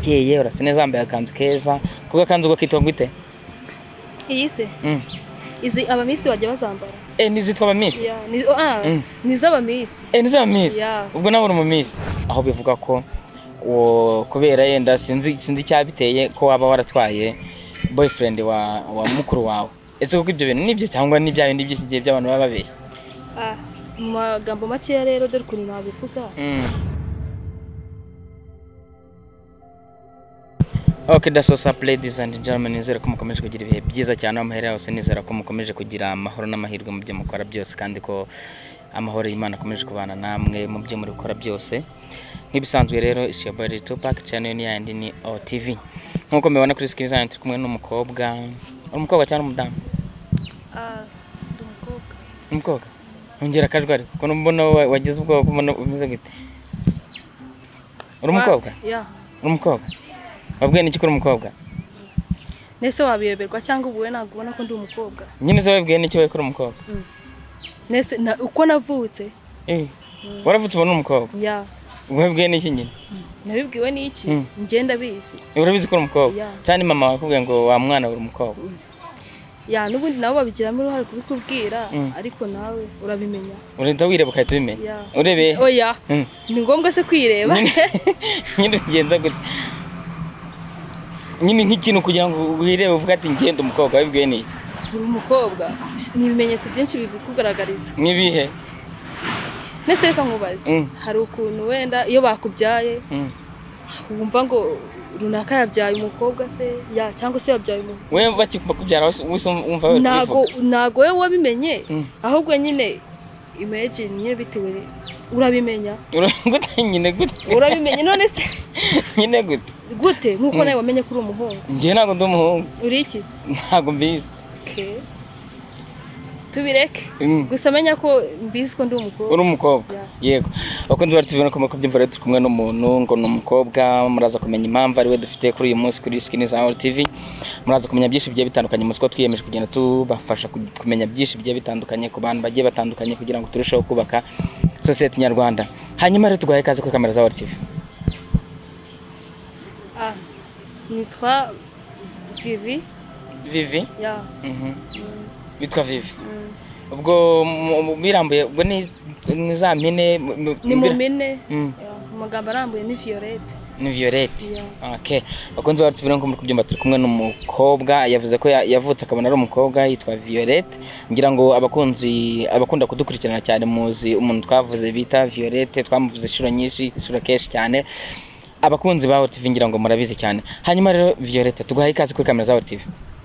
urakeye urasa neza wambaye akanzu keza kuko akanzu gakitwa gute iyi se izi abamisi bajya bazambara nizitwa abamisi niz'abamisi niz'abamisi ubwo nawe uri mu misi aho bivuga ko kubera yenda sinzi cyabiteye ko waba waratwaye boyfriend wa mukuru wawe ese kuko ibyo bintu nibyo cyangwa n'ibya bindi by'isigiye by'abantu baba babeshya mu magambo makeya rero dore ukuntu nabivuga Okay, that's what's up, ladies and gentlemen. Nizera ko mukomeje kugira ibihe byiza cyane aho muherera hose. Nizera ko mukomeje kugira amahoro n'amahirwe mu byo mukora byose, kandi ko amahoro y'Imana akomeje kubana namwe mu byo muri gukora byose. Nk'ibisanzwe rero Ishiyoboy Tupac channel ni yandi ni OTV. Nkuko mubibona kuri screen zanyu turi kumwe n'umukobwa. Umukobwa cyangwa umudamu? Umukobwa. Ongera kajwari. Ko mbona wagize ubwoba kubona umeze gute? Uri umukobwa? Yeah. Uri umukobwa? Wabwiye niki kuri umukobwa? Nese wabiyoberwa cyangwa ubuwe ntabwo ubona ko ndi umukobwa? Nyine se wabwiye niki we kuri umukobwa? Nese uko navutse. Waravutse ubona umukobwa? Yeah. Wabwiye niki nyine? Nabibwiwe niki? Ngenda bizi. Urabizi ko uri umukobwa? Cyane mama wakubwiye ngo wa mwana uri umukobwa. Ya nubundi nabo babigiramo uruhare kubikubwira ariko nawe urabimenya. Urenda wireba ukahita ubimenya. Urebe? Oya. Ni ngombwa se kwireba. Nyine ugenza gute? Nyine nk'ikintu kugira ngo wirebe uvuga ati ngenda umukobwa wabibwiye niki? Uri umukobwa. Ni ibimenyetso byinshi bikugaragariza. Nibihe? Nese reka nkubaze. Hari ukuntu wenda iyo bakubyaye wumva ngo runaka yabyaye umukobwa se cyangwa se yabyaye umukobwa. Wewe bakikubyara wese wumva wewe nago we wabimenye ahubwo nyine imagine nyine bitewe urabimenya. Gute nyine gute? Urabimenya none se nyine gute nkuko nawe wamenye kuri umuhungu? Ngiye ntago ndi umuhungu. Uri iki? Ntago mbizi. Okay. Tubireke gusa menya ko mbizi ko ndi umukobwa. Uri umukobwa? Yego. Bakunze bari tubona ko mukubyumva rero turi kumwe n'umuntu ngo ni umukobwa, muraza kumenya impamvu ari we dufite kuri uyu munsi kuri Skin Zone TV. Muraza kumenya byinshi bigiye bitandukanye mu siko twiyemeje kugenda tubafasha kumenya byinshi bigiye bitandukanye ku bantu bagiye batandukanye kugira ngo turusheho kubaka society nyarwanda. Hanyuma rero tugaye kaze kuri kamera za TV. Nitwa Vivi. Vivi? Yeah. Bitwa Vivi. Ubwo birambuye ubwo ni za mpine ni mu mpine. Amagambo arambuye ni Violette. Ni Violette. Okay. Bakunze bari tuvira ngo muri kubyumva turi kumwe n'umukobwa yavuze ko yavutse akabona ari umukobwa yitwa Violette. Ngira ngo abakunda kudukurikirana cyane muzi umuntu twavuze bita Violette, twamuvuze ishuro nyinshi, ishuro keshi cyane. Abakunzi ba TV ngira ngo murabizi cyane. Hanyuma rero Violette tuguhaye ikaze kuri kamera za TV.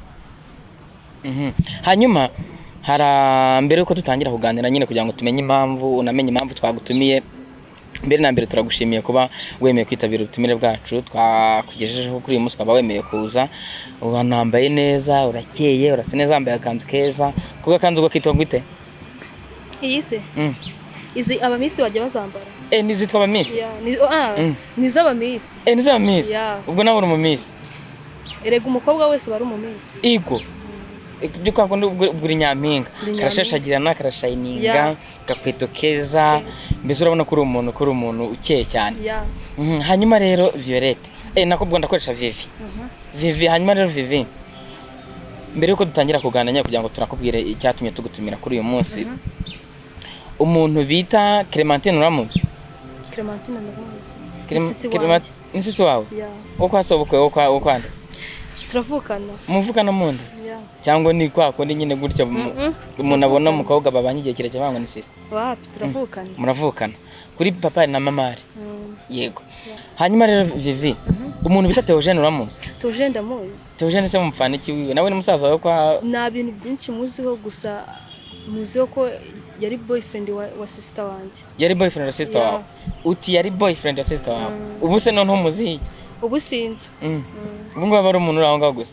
Hanyuma mbere yuko dutangira kuganira nyine kugira ngo tumenye impamvu unamenye impamvu twagutumiye. Mbere na mbere turagushimiye kuba wemeye kwitabira ubutumire bwacu twakugejejeho kuri uyu munsi ukaba wemeye kuza. Uranambaye neza, urakeye, urasa neza wambaye akanzu keza. Kuko akanzu gakitwa gute? Iyi se? Izi abamisi bajya bazambara. Nizitwa abamisi? Niz'abamisi. Niz'abamisi? Ubwo nawe uri mu misi? Erega umukobwa wese bari mu misi. Ego. Ibyo kwa kundi ubwo nyampinga karashashagirana karashayininga gakweto keza mbese urabona ko uri umuntu ukeye cyane. Hanyuma rero Violette nakubwo ndakoresha Vivi. Hanyuma rero Vivi mbere yuko dutangira kuganira kugira ngo turakubwire icyatumye tugutumira kuri uyu munsi, umuntu bita Clementine uramuzi? Clementine ndamuzi. Insisi wawe? Uko asobokwe uko kwanda? Turavukana. Muvukana munda? Cyangwa ni kwa ko nyine gutya umuntu abona umukobwa babanye igihe kirekire bangwa ni sisi? Wapi turavukana. Muravukana kuri papa na mama ari? Yego. Hanyuma rero Vivi umuntu bita Theogene uramuzi? Theogene ndamuzi. Theogene se mumfana iki wiwe? Nawe ni musaza wawe kwa? Na bintu byinshi muziho gusa muziho ko yari boyfriend wa sister wanjye. Yari boyfriend wa sister wawe? Uti yari boyfriend wa sister wawe? Ubu se none umuzi? Ubu sinzi. Ubu ngo bari umuntu uraho ngaho gusa?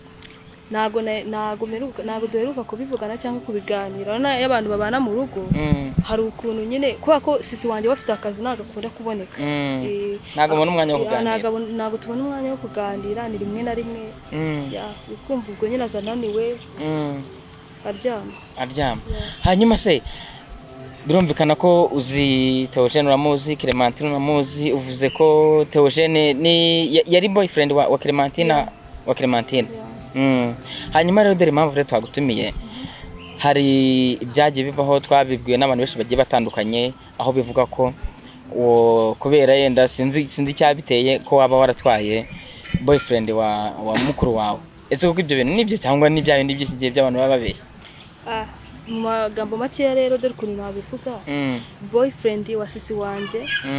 Nago duheruka kubivugana cyangwa kubiganira. Y'abantu babana mu rugo hari ukuntu nyine kuba ko sisi wanjye bafite akazi nagakunda kuboneka. Nago mbona umwanya wo kuganira. Nago tubona umwanya wo kuganira ni rimwe na rimwe. Ukumva ubwo nyine azananiwe aryama. Hanyuma se birumvikana ko uzi Theogene uramuzi, Clementine uramuzi, uvuze ko Theogene yari boyfriend wa Clementine wa Clementine. Hanyuma rero dore impamvu rero twagutumiye, hari ibyagiye bibaho twabibwiwe n'abantu benshi bagiye batandukanye, aho bivuga ko kubera yenda sinzi cyabiteye ko waba waratwaye boyfriend wa mukuru wawe. Ese kuko ibyo bintu nibyo cyangwa n'ibya bindi by'isigiye by'abantu baba babeshya? Mu magambo makeya rero dore ukuntu nabivuga, boyfriend wa sisi wanjye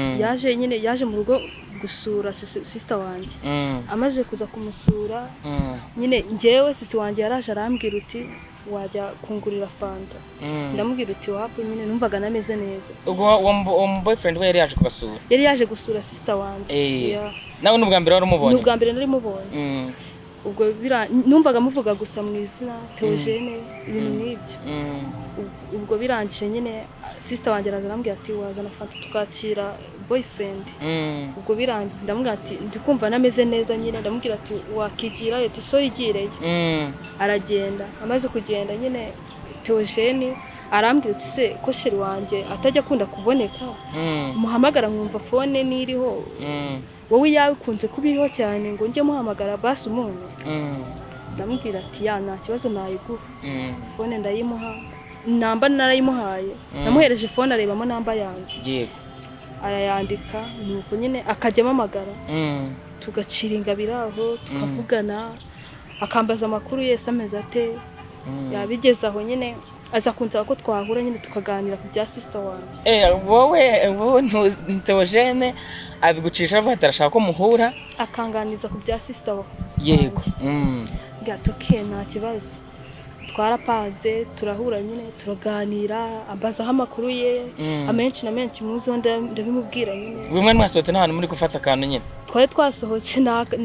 yaje mu rugo gusura sister wanjye. Amaze kuza kumusura nyine njyewe sisi wanjye yaraje arambwira uti wajya kungurira fanta. Ndamubwira uti wapo, nyine numvaga nameze neza. Ubwo boyfriend we yari yaje kubasura? Yari yaje gusura sister wanjye. Nawe n'ubwa mbere wari umubonye? N'ubwa mbere nari mubonye. Ubwo numvaga muvuga gusa mu izina Theogene ibintu nk'ibyo. Ubwo birangije nyine sister wanjye arambwira ati wazana fanta tukakira boyfriend. Ubwo birangiye ndamubwira ati ndikumva nameze neza, nyine ndamubwira ati wakikira ati so yigireye. Aragenda, amaze kugenda nyine Theogene arambwira ati se ko sheri wanjye atajya akunda kuboneka, muhamagara nkumva phone niriho, wowe yawe ukunze kubiriho cyane ngo njye muhamagara basi umuntu. Ndamubwira ati nta kibazo nayiguha. Phone ndayimuha, namba narayimuhaye, namuhereje phone arebamo namba yanjye. Yego. Arayandika, nuko nyine akajya amagara, tugaciringa biraho tukavugana, akambaza amakuru yese ameze ate. Yabigeze aho nyine aza kunsaba ko twahura nyine tukaganira ku bya sister wanjye. Wowe Theogene abigucisha avuga ati arashaka ko muhura, akanganiza ku bya sister wanjye. Yego. Gatoke nta kibazo, twarapanze turahura nyine turaganira, ambazaho amakuru ye amenshi na menshi muzo ndabimubwira nyine. Bimwe mwasohotse n'abantu muri gufata akantu nyine? Twari twasohotse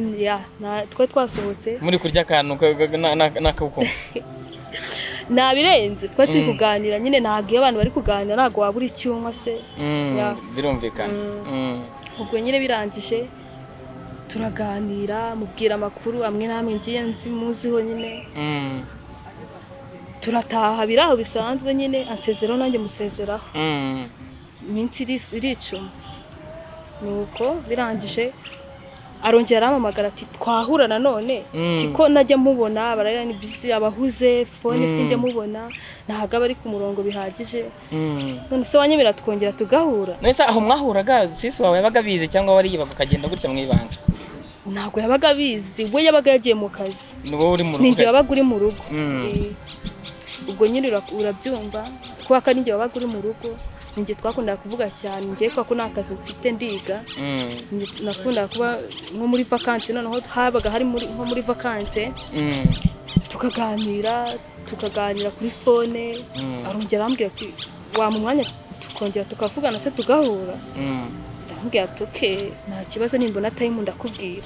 muri kurya akantu n'akaboko? Nabirenze, twari turi kuganira nyine, ntabwo iyo abantu bari kuganira ntabwo wabura icyuma se. Birumvikana. Ubwo nyine birangije turaganira, mubwira amakuru amwe namwe ngiye nzimuziho nyine. Turataha biraho bisanzwe nyine, ansezeraho nanjye musezeraho. Iminsi iricuma, nuko birangije arongera aramamagara ati twahura nanone, tiko najya mubona bararira ni busy abahuze phone sinjye mubona, ntago bari ku murongo bihagije. None se wanyemera twongera tugahura? Nese aho mwahuraga sisi wawe yabaga bize cyangwa wari yibaga kagenda gutya mwibanga? Ntago yabaga bizi, we yabaga yagiye mu kazi. Ni wowe uri mu rugo? Ninjye wabaga uri mu rugo. Ubwo nyine urabyumva ko akari njye wabaga uri mu rugo, ninjye twakundaga kuvuga cyane, njye ko nakazi mfite ndiga. Nakunda kuba nko muri vacances, noneho habaga hari nko muri vacances tukaganira kuri phone. Arongera ambwira ati wa mu mwanya tukongera tukavugana se tugahura. Ndambwira ati okay nta kibazo, nimbona time ndakubwira.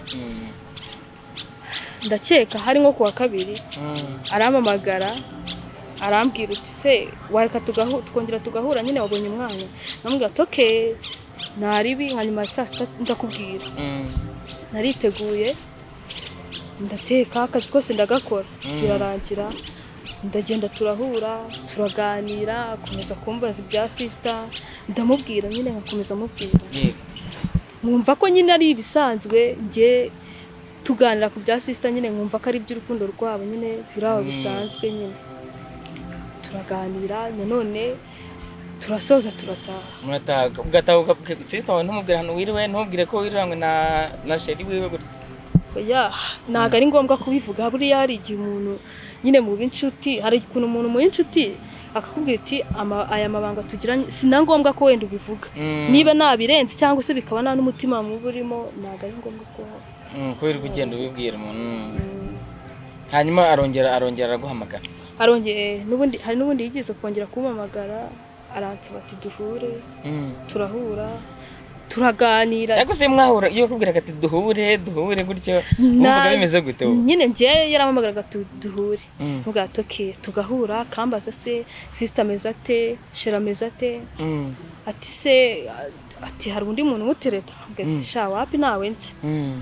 Ndakeka hari nko kuwa kabiri aramamagara arambwira uti se wareka tukongera tugahura nyine wabonye umwanya? Ndambwira ati okay naribi, hanyuma saa sita ndakubwira. Nariteguye ndateka akazi kose ndagakora, birarangira ndagenda turahura turaganira, akomeza kumbaza ibya sister, ndamubwira nyine nkakomeza mubwira. Mwumva ko nyine ari ibisanzwe, nge tuganira ku bya sister nyine nkumva ko ari by'urukundo rwabo nyine biraho bisanzwe nyine. Turaganira nanone turasoza turataha. Ugataha sister wawe ntumubwira hano wiriwe, ntubwire ko wiriranywe na sheri wiwe gutya? Ntago ari ngombwa kubivuga, buriya hari igihe umuntu nyine mu b'inshuti, hari ikuntu umuntu mu inshuti akakubwira ati aya mabanga tugiranye sina ngombwa ko wenda ubivuga. Niba nabirenze cyangwa se bikaba nta n'umutima mubi urimo, ntago ari ngombwa ko wirirwa ugenda ubibwira umuntu. Hanyuma arongera araguhamagara? N'ubundi hari n'ubundi yigeze kongera kumamagara, aransaba ati duhure. Turahura turaganira. Ariko se mwahura iyo kubwiraga ati duhure gutyo umvuga bimeze gute? Nyine ngiye yaramamagaraga duhure, mvuga ati okay tugahura, kambaza se sister ameze ate, shera ameze ate. Ati se ati hari undi muntu mutereta? Ati sha wapi nawe nzi.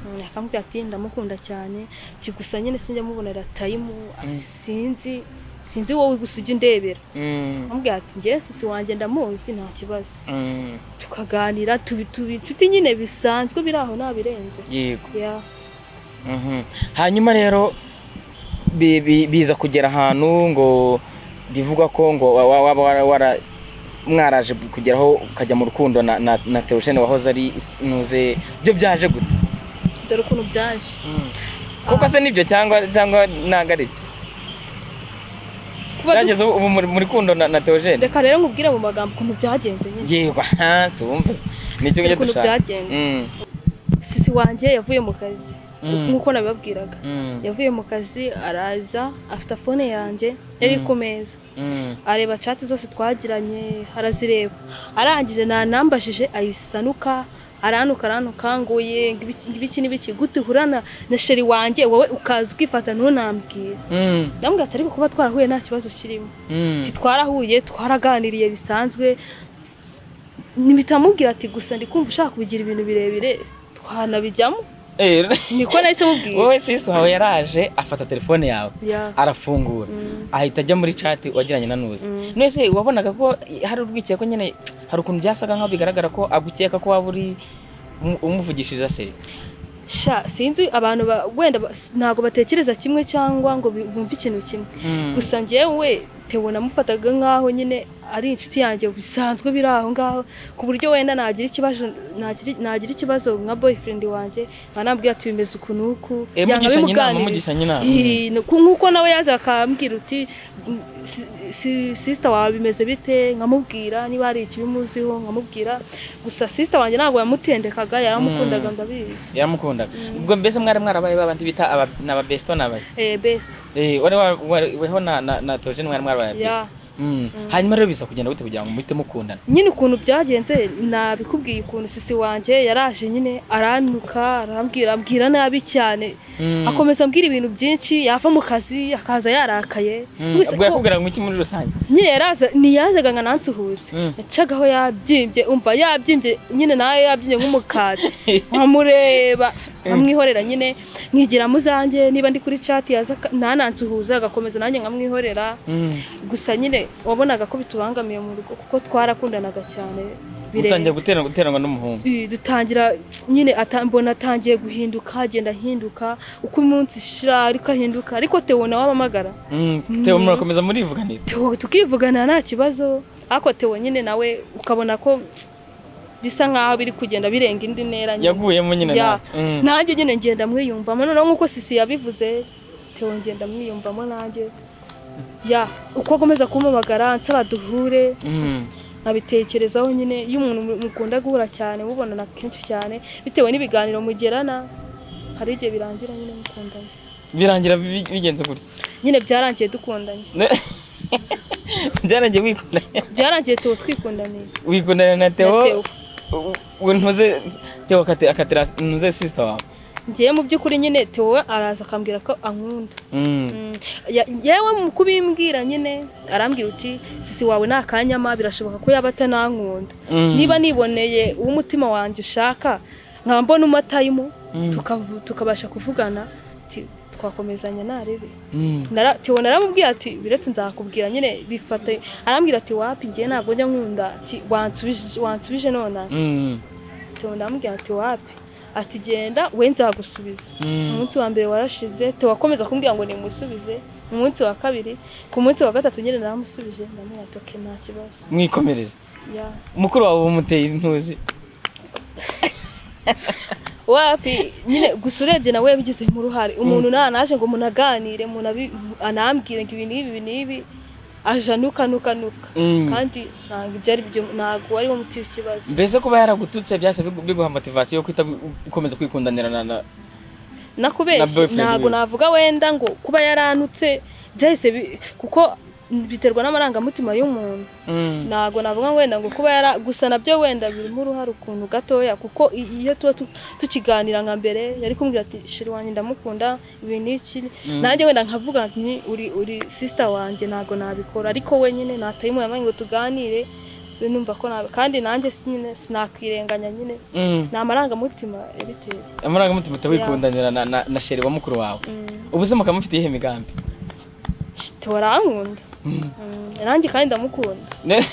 Akambwira ati ndamukunda cyane, kigusa nyine sinjya mubonera time, sinzi wowe gusa ujya undebera ambwira ati njye sisi wanjye ndamuzi nta kibazo tukaganira inshuti nyine bisanzwe biri aho nabirenze yego hanyuma rero biza kugera ahantu ngo bivuga ko ngo waba mwaraje kugeraho ukajya mu rukundo na Theogene wahoze ari nuze byo byaje gute dore ukuntu byaje kuko se nibyo cyangwa ntago ari byo byageze ubu muri rukundo na Theogene reka rero nkubwire mu magambo ukuntu byagenze nyine yego hanze wumva nicyo ngije dushaka sisi wanjye yavuye mu kazi nkuko nabibabwiraga yavuye mu kazi araza afite phone yanjye yari ku meza areba chat zose twagiranye arazireba arangije nanambajije ayisanuka aranuka nguye ngibiki nibiki gute hurana na sheri wanjye wowe ukaza ukifata ntunambwira ndambwira atari kuba twarahuye nta kibazo kirimo twarahuye twaraganiriye bisanzwe nibitamubwira ati gusa ndi kumva ushaka kubigira ibintu birebire twanabijyamo niko nahise mubwira wowe sister wawe yaraje afata telefone yawe arafungura ahita ajya muri chat wagiranye na Nuzi nese wabonaga ko hari urwikeye ko nyene hari ukuntu byasaga nkaho bigaragara ko agukeka ko waburi umuvugishije seri sha sinzi abantu wenda ntago batekereza kimwe cyangwa ngo bumve ikintu kimwe gusa njyewe Theo namufataga nkaho nyine ari inshuti yanjye bisanzwe biri aho ngaho ku buryo wenda nagira ikibazo nka boyfriend wanjye anambwira ati bimeze ukuntu mugishanye inama nkuko nawe yaza akambwira uti sister wawe bimeze bite nkamubwira niba ari ikibimuziho nkamubwira gusa sister wanjye ntabwo yamutendekaga yaramukundaga ndabizi yaramukundaga ubwo mbese mwarabaye babandi bita n'aba besto n'abaki best weho na Theogene mwarabaye best hanyuma rero bisa kugenda gute kugira ngo muhite mukundana nyine ukuntu byagenze nabikubwiye ukuntu sisi wanjye yaraje nyine aranuka arambwira nabi cyane akomeza ambwira ibintu byinshi yava mu kazi akaza yarakaye ubwo yakubwira ngo iki muri rusange nyine niyazaga nga nansuhuze yacagaho yabyimbye umva yabyimbye nyine nayo yabyimbye nk'umukati nkamureba nkamwihorera nyine nkigira muzanjye niba ndi kuri chat yaza nanansuhuza agakomeza nanjye nkamwihorera gusa nyine wabonaga ko bitubangamiye mu rugo kuko twarakundanaga cyane utangiye guteranwa n'umuhungu dutangira nyine mbona atangiye guhinduka agenda ahinduka uko umunsi shira ariko ahinduka ariko Theo nawe wabamagara Theo murakomeza murivuganira tukivugana nta kibazo ariko Theo nyine nawe ukabona ko bisa nkaho biri kugenda birenga indi ntera yaguyemo nyine nanjye nyine ngenda mwiyumvamo noneho nkuko sisi yabivuze Theo ngenda mwiyumvamo nanjye uko akomeza kumubagara nsaba duhure nabitekerezaho nyine iyo umuntu mukunda guhura cyane mubonana kenshi cyane bitewe n'ibiganiro mugerana hari igihe birangira nyine mukundana birangira bigenze gutya nyine byarangiye dukundanye byarangiye wikundanye byarangiye Theo twikundaniye wikundana na Theo ntuze Theo akatira ntuze sister wawe ngiye mu by'ukuri nyine Theo araza akambwira ko ankunda yewe mu kubimbwira nyine arambwira uti sisi wawe nta kanyama birashoboka ko yaba atanankunda niba niboneye umutima wanjye ushaka nkambona umatayimu tukabasha kuvugana twakomezanya narebe Theo naramubwiye ati biretse nzakubwira nyine bifate arambwira ati wapi ngiye ntabwo njya nkunda ati wansubije nona Theo ndamubwira ati wapi ati genda we nzagusubiza umunsi wa mbere warashize Theo akomeza kumbwira ngo nimusubize umunsi wa kabiri ku munsi wa gatatu nyine naramusubije ndamubwira ati okay nta kibazo mwikomereza mukuru wawe umuteye intuzi wapi nyine gusa urebye nawe yabigize mu ruhare umuntu naje ngo munaganire anambwire ngo ibi n'ibi ajanuka kandi ntabwo byari byo ntabwo wari wo muti w'ikibazo mbese kuba yaragututse byase biguha motivation yo kwita ukomeza kwikundanira nakubeshye ntabwo navuga wenda ngo kuba yaranutse byahise kuko biterwa n'amarangamutima y'umuntu ntabwo navuga wenda ngo kuba gusa nabyo wenda birimo uruhare ukuntu gatoya kuko iyo tuba tukiganira nka mbere yari kumbwira ati sheri wanjye ndamukunda ibi n'iki nanjye wenda nkavuga nti uri sister wanjye ntabwo nabikora ariko we nyine natayimo yamanye ngo tuganire numva ko kandi nanjye nyine sinakwirenganya nyine ni amarangamutima yabiteye amarangamutima utawikundanira na sheri wa mukuru wawe ubuzima kamufitiye imigambi Theo arankunda nanjye kandi ndamukunda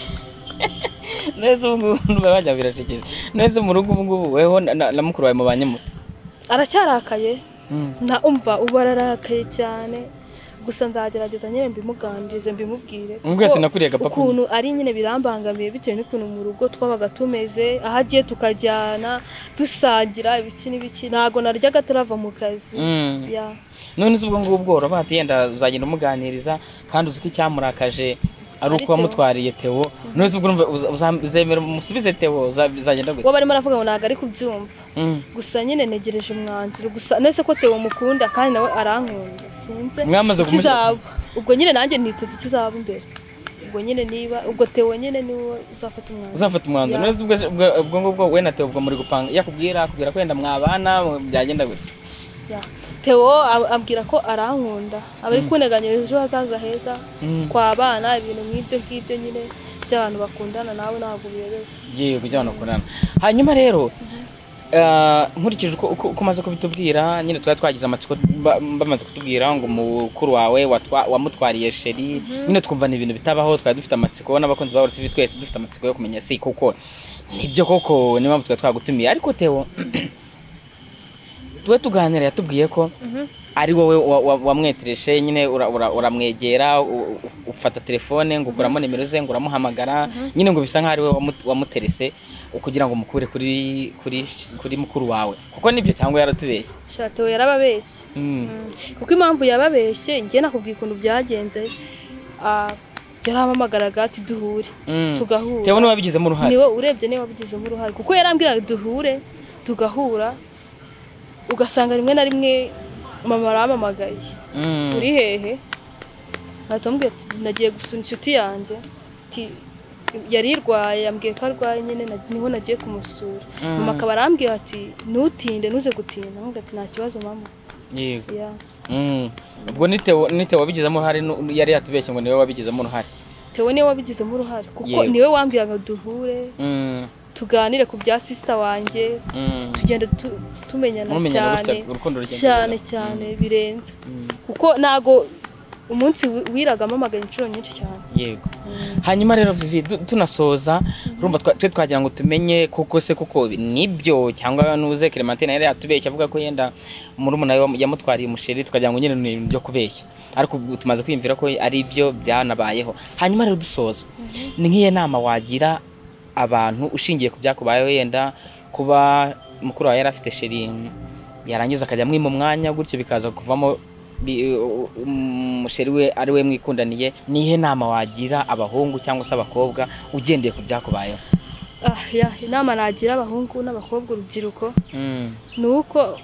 neza ubu ngubu bajya birashekeje neza mu rugo ubu ngubu weho na mukuru wawe mubanye mute aracyarakaye na umva ubu ararakaye cyane gusa nzagerageza nyine mbimuganirize mbimubwire ukuntu ari nyine birambangamiye bitewe n'ukuntu mu rugo twabaga tumeze aho agiye tukajyana dusangira ibiki n'ibiki ntago naryaga turava mu kazi none se ubwo ngubwo urabati yenda uzagenda umuganiriza kandi uzi ko icyamurakaje ari uko wamutwariye Theo none se ubwo uzemera umusubize Theo bizagenda gute bo barimo aravuga ngo ntago ari kubyumva gusa nyine negereje umwanzuro gusa nese ko Theo mukunda kandi nawe arankunda sinze kizaba ubwo nyine nanjye niteze kizaba imbere ubwo nyine niba ubwo Theo nyine niwe uzafata umwanzuro none ubwo ngubwo we na Theo ubwo muri gupanga yakubwira ko yenda mwabana byagenda gute Theo abwira ko arankunda abari kuneganyiriza ejo hazaza heza twabana ibintu nk'ibyo nyine by'abantu bakundana nawe ntabwo birebewe yego by'abantu bakundana hanyuma rero nkurikije uko umaze kubitubwira nyine twari twagize amatsiko bamaze kutubwira ngo mukuru wawe wamutwariye sheri nyine twumva ni ibintu bitabaho twari dufite amatsiko n'abakunzi ba TV twese dufite amatsiko yo kumenya si kuko nibyo koko niba twari twagutumiye ariko Theo tuwe tuganira yatubwiye ko ari wowe wamwetereshe nyine uramwegera ufata telefone ngo ukuramo nimero ze ngo uramuhamagara nyine ngo bisa nkaho ari wowe wamuterese kugira ngo mukure kuri mukuru wawe kuko nibyo cyangwa yaratubeshye Theo yarababeshye kuko impamvu yababeshye ngiye nakubwiye ukuntu byagenze yarahamagaraga ati duhure tugahura Theo niwe wabigizemo uruhare niwe urebye niwe wabigizemo uruhare kuko yarambwiraga duhure tugahura ugasanga rimwe na rimwe mama arampamagaye uri hehe natambwiye ati nagiye gusura inshuti yanjye yari irwaye yambwiye ko arwaye nyine niho nagiye kumusura mama akaba arambwira ati ntutinde ntuze gutinda ntabwo ati nta kibazo mama yego ubwo ni Theo wabigizemo uruhare yari yatubeshye ngo niwe wabigizemo uruhare Theo niwe wabigizemo uruhare kuko niwe wambwira ngo duhure tuganire ku bya sister wanjye tugenda tumenyana cyane birenze kuko nago umunsi wiragamo amagana inshuro nyinshi cyane yego hanyuma rero Vivi tunasoza urumva twe twagira ngo tumenye kuko nibyo cyangwa nuze Clementine yari yatubeshye avuga ko yenda murumuna yamutwariye umusheri tukagira ngo nyine ni byo kubeshya ariko tumaze kwiyumvira ko ari byo byanabayeho hanyuma rero dusoza ni nk'iye nama wagira abantu ushingiye ku byakubayeho yenda kuba mukuru wawe yari afite sheri yarangiza akajya mwima umwanya gutyo bikaza kuvamo umusheri we ari we mwikundaniye nihe nama wagira abahungu cyangwa se abakobwa ugendeye ku byakubayeho inama nagira abahungu n'abakobwa urubyiruko nuko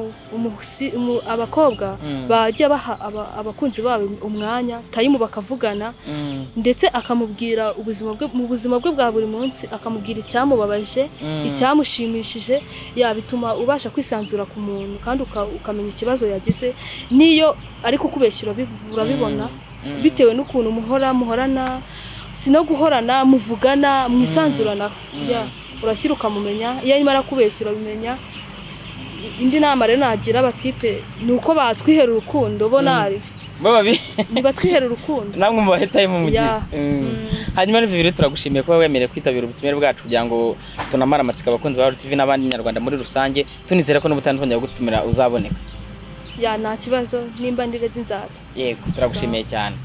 abakobwa bajya baha abakunzi babo umwanya tayimu bakavugana ndetse akamubwira mu buzima bwe bwa buri munsi akamubwira icyamubabaje icyamushimishije bituma ubasha kwisanzura ku muntu kandi ukamenya ikibazo yagize niyo ariko kubeshyura urabibona bitewe n'ukuntu muhorana sino guhorana muvugana mwisanzurana urashyira ukamumenya iyo arimo arakubeshyura bimenya indi nama rero nagira abatipe nuko batwihera urukundo bo nari batwihera urukundo namwe mu bahetaye mu mugi hanyuma Vivi turagushimiye kuba wemereye kwitabira ubutumire bwacu kugira ngo tunamara amatsiko abakunzi ba TV n'abandi nyarwanda muri rusange tunizera ko n'ubutandukanye gutumira uzaboneka nta kibazo nimba ndireze nzaza yego turagushimiye cyane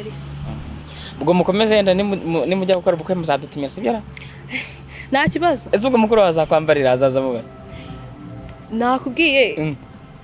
ubwo mukomeze yenda nimujya gukora ubukwe muzadutumira sibyo nta kibazo ese ubwo mukuru wazakwambarira azaza mubaye nakubwiye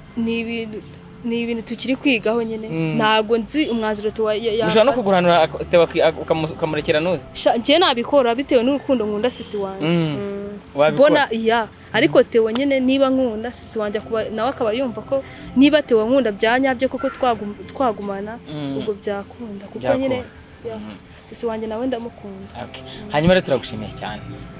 ni ibintu tukiri kwigaho nyine ntago nzi umwanzuro ushobora no kuguranura ukamurekera nuze ngiye nabikora bitewe n'urukundo nkunda sisi wanjye mbona ariko Theo nyine niba nkunda sisi wanjye nawe akaba yumva ko niba Theo nkunda byanyabye kuko twagumana ubwo byakunda kuko nyine sisi wanjye nawe ndamukunda hanyuma rero turagushimiye cyane